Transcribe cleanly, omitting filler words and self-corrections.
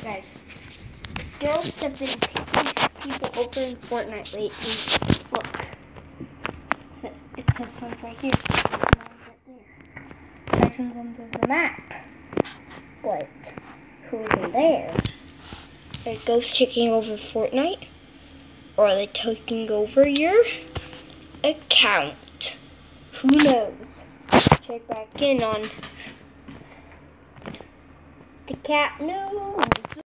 Guys, ghosts have been taking people over in Fortnite lately. Look. It says something right here. Right there. Jackson's under the map. But who's in there? Are ghosts taking over Fortnite? Or are they taking over your account? Who knows? Check back in on the cat news.